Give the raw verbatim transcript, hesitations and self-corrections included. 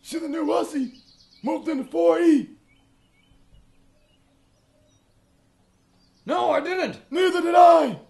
See the new hussy? Moved into four E. No, I didn't. Neither did I.